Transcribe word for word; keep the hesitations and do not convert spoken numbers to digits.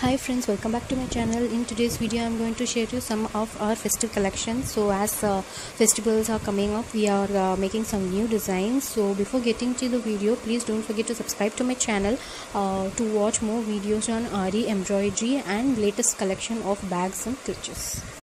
Hi friends, welcome back to my channel. In today's video I'm going to share you some of our festive collections. So as uh, festivals are coming up, we are uh, making some new designs. So before getting to the video, please don't forget to subscribe to my channel uh, to watch more videos on R E embroidery and latest collection of bags and clutches.